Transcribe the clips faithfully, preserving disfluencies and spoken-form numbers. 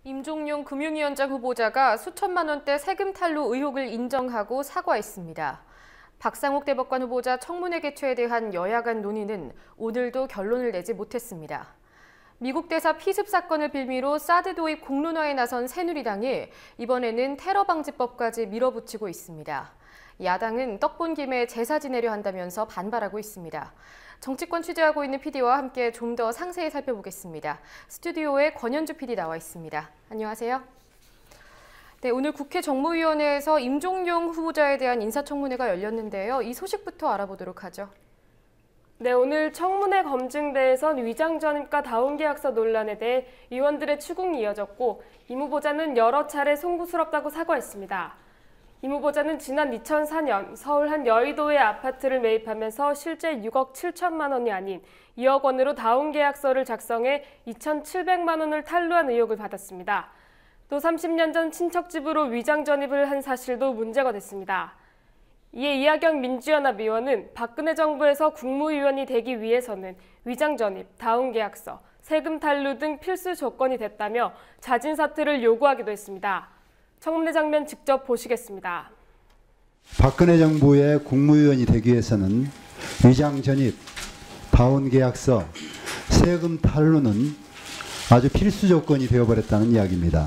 임종용 금융위원장 후보자가 수천만 원대 세금 탈루 의혹을 인정하고 사과했습니다. 박상욱 대법관 후보자 청문회 개최에 대한 여야 간 논의는 오늘도 결론을 내지 못했습니다. 미국 대사 피습 사건을 빌미로 사드 도입 공론화에 나선 새누리당이 이번에는 테러 방지법까지 밀어붙이고 있습니다. 야당은 떡본 김에 제사 지내려 한다면서 반발하고 있습니다. 정치권 취재하고 있는 피디와 함께 좀 더 상세히 살펴보겠습니다. 스튜디오에 권현주 피디 나와 있습니다. 안녕하세요. 네, 오늘 국회 정무위원회에서 임종용 후보자에 대한 인사청문회가 열렸는데요. 이 소식부터 알아보도록 하죠. 네, 오늘 청문회 검증대에선 위장전입과 다운계약서 논란에 대해 의원들의 추궁이 이어졌고 임 후보자는 여러 차례 송구스럽다고 사과했습니다. 임 후보자는 지난 이천사 년 서울 한 여의도의 아파트를 매입하면서 실제 육억 칠천만 원이 아닌 이억 원으로 다운계약서를 작성해 이천칠백만 원을 탈루한 의혹을 받았습니다. 또 삼십 년 전 친척 집으로 위장전입을 한 사실도 문제가 됐습니다. 이에 이하경 민주연합 의원은 박근혜 정부에서 국무위원이 되기 위해서는 위장전입, 다운계약서, 세금 탈루 등 필수 조건이 됐다며 자진 사퇴를 요구하기도 했습니다. 청문회 장면 직접 보시겠습니다. 박근혜 정부의 국무위원이 되기 위해서는 위장전입, 다운계약서, 세금 탈루는 아주 필수 조건이 되어버렸다는 이야기입니다.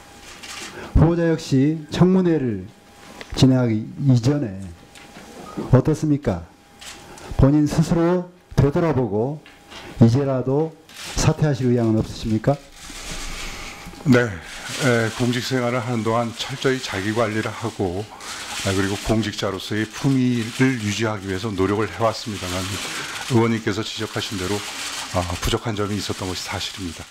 후보자 역시 청문회를 진행하기 이전에 어떻습니까? 본인 스스로 되돌아보고 이제라도 사퇴하실 의향은 없으십니까? 네, 에, 공직 생활을 하는 동안 철저히 자기 관리를 하고 아, 그리고 공직자로서의 품위를 유지하기 위해서 노력을 해왔습니다만 의원님께서 지적하신 대로 아, 부족한 점이 있었던 것이 사실입니다.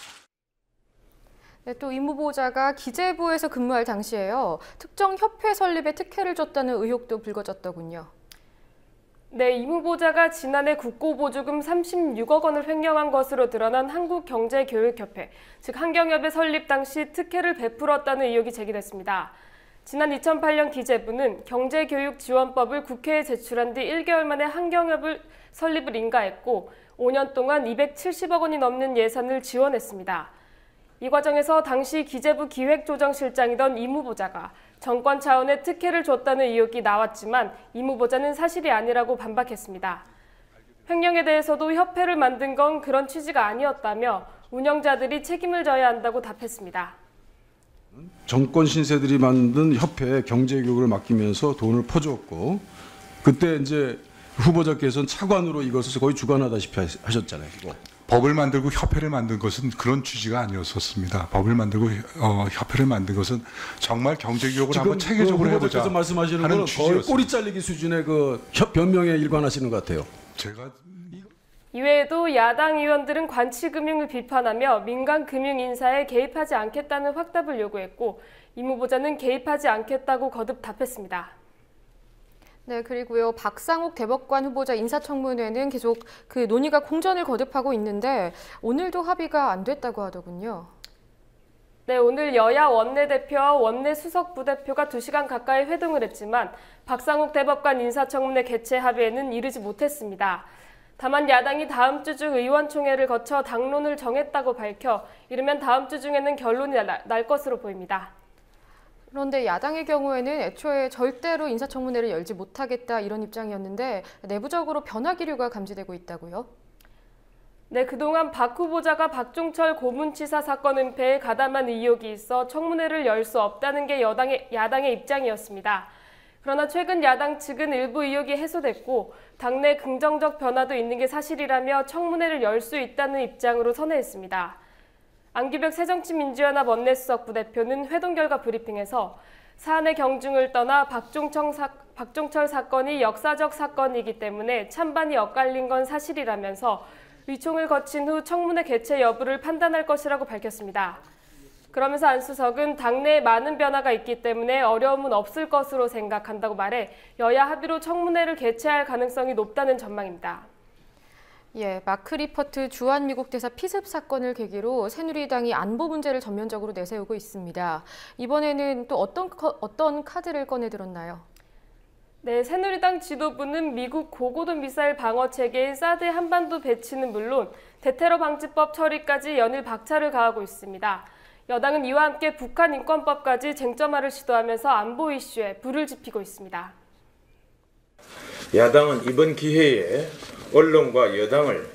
네, 또 임 후보자가 기재부에서 근무할 당시에요. 특정 협회 설립에 특혜를 줬다는 의혹도 불거졌더군요. 네, 임 후보자가 지난해 국고보조금 삼십육억 원을 횡령한 것으로 드러난 한국경제교육협회, 즉 한경협의 설립 당시 특혜를 베풀었다는 의혹이 제기됐습니다. 지난 이천팔 년 기재부는 경제교육지원법을 국회에 제출한 뒤 일 개월 만에 한경협을 설립을 인가했고 오 년 동안 이백칠십억 원이 넘는 예산을 지원했습니다. 이 과정에서 당시 기재부 기획조정실장이던 임 후보자가 정권 차원의 특혜를 줬다는 의혹이 나왔지만 임 후보자는 사실이 아니라고 반박했습니다. 횡령에 대해서도 협회를 만든 건 그런 취지가 아니었다며 운영자들이 책임을 져야 한다고 답했습니다. 정권 신세들이 만든 협회에 경제교육을 맡기면서 돈을 퍼주었고 그때 이제 후보자께서는 차관으로 이것을 거의 주관하다시피 하셨잖아요. 이거. 법을 만들고 협회를 만든 것은 그런 취지가 아니었었습니다. 법을 만들고 어, 협회를 만든 것은 정말 경제교육을 한번 체계적으로 그 해보자 후보자께서 말씀하시는 하는 거는 거의 꼬리 잘리기 수준의 그 협, 변명에 일관하시는 것 같아요. 제가 이외에도 야당 의원들은 관치금융을 비판하며 민간금융 인사에 개입하지 않겠다는 확답을 요구했고 임 후보자는 개입하지 않겠다고 거듭 답했습니다. 네, 그리고요. 박상욱 대법관 후보자 인사청문회는 계속 그 논의가 공전을 거듭하고 있는데 오늘도 합의가 안 됐다고 하더군요. 네, 오늘 여야 원내대표와 원내수석 부대표가 두 시간 가까이 회동을 했지만 박상욱 대법관 인사청문회 개최 합의에는 이르지 못했습니다. 다만 야당이 다음 주 중 의원총회를 거쳐 당론을 정했다고 밝혀 이르면 다음 주 중에는 결론이 날 것으로 보입니다. 그런데 야당의 경우에는 애초에 절대로 인사청문회를 열지 못하겠다 이런 입장이었는데 내부적으로 변화 기류가 감지되고 있다고요? 네, 그동안 박 후보자가 박종철 고문치사 사건 은폐에 가담한 의혹이 있어 청문회를 열 수 없다는 게 여당의, 야당의 입장이었습니다. 그러나 최근 야당 측은 일부 의혹이 해소됐고 당내 긍정적 변화도 있는 게 사실이라며 청문회를 열 수 있다는 입장으로 선회했습니다. 안규백 새정치민주연합 원내수석 부대표는 회동 결과 브리핑에서 사안의 경중을 떠나 박종철, 사, 박종철 사건이 역사적 사건이기 때문에 찬반이 엇갈린 건 사실이라면서 의총을 거친 후 청문회 개최 여부를 판단할 것이라고 밝혔습니다. 그러면서 안 수석은 당내에 많은 변화가 있기 때문에 어려움은 없을 것으로 생각한다고 말해 여야 합의로 청문회를 개최할 가능성이 높다는 전망입니다. 예, 마크 리퍼트 주한 미국 대사 피습 사건을 계기로 새누리당이 안보 문제를 전면적으로 내세우고 있습니다. 이번에는 또 어떤, 어떤 카드를 꺼내 들었나요? 네, 새누리당 지도부는 미국 고고도 미사일 방어 체계인 사드 한반도 배치는 물론 대테러 방지법 처리까지 연일 박차를 가하고 있습니다. 여당은 이와 함께 북한 인권법까지 쟁점화를 시도하면서 안보 이슈에 불을 지피고 있습니다. 야당은 이번 기회에 언론과 여당을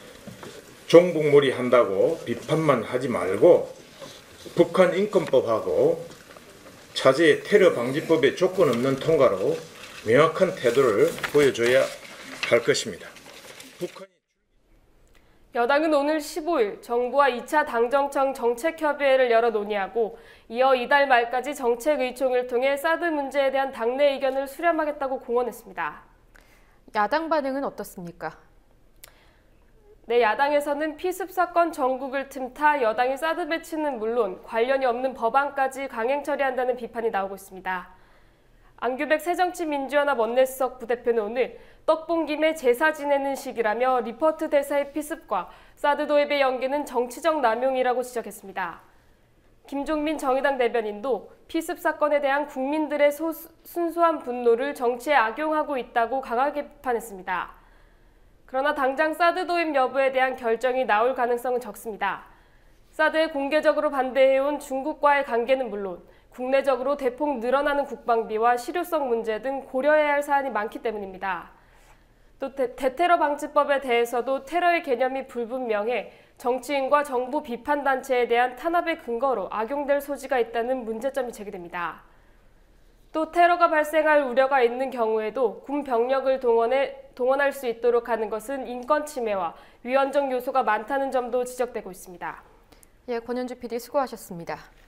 종북몰이한다고 비판만 하지 말고 북한 인권법하고 차제의 테러 방지법의 조건 없는 통과로 명확한 태도를 보여줘야 할 것입니다. 북한이... 여당은 오늘 십오일 정부와 이 차 당정청 정책협의회를 열어 논의하고 이어 이달 말까지 정책의총을 통해 사드 문제에 대한 당내 의견을 수렴하겠다고 공언했습니다. 야당 반응은 어떻습니까? 네, 야당에서는 피습 사건 전국을 틈타 여당이 사드 배치는 물론 관련이 없는 법안까지 강행 처리한다는 비판이 나오고 있습니다. 안규백 새정치민주연합 원내수석 부대표는 오늘 떡본 김에 제사 지내는 시기라며 리퍼트 대사의 피습과 사드 도입의 연계는 정치적 남용이라고 지적했습니다. 김종민 정의당 대변인도 피습 사건에 대한 국민들의 소, 순수한 분노를 정치에 악용하고 있다고 강하게 비판했습니다. 그러나 당장 사드 도입 여부에 대한 결정이 나올 가능성은 적습니다. 사드에 공개적으로 반대해온 중국과의 관계는 물론 국내적으로 대폭 늘어나는 국방비와 실효성 문제 등 고려해야 할 사안이 많기 때문입니다. 또 대, 대테러 방지법에 대해서도 테러의 개념이 불분명해 정치인과 정부 비판단체에 대한 탄압의 근거로 악용될 소지가 있다는 문제점이 제기됩니다. 또 테러가 발생할 우려가 있는 경우에도 군 병력을 동원해, 동원할 수 있도록 하는 것은 인권 침해와 위헌적 요소가 많다는 점도 지적되고 있습니다. 예, 권현주 피디 수고하셨습니다.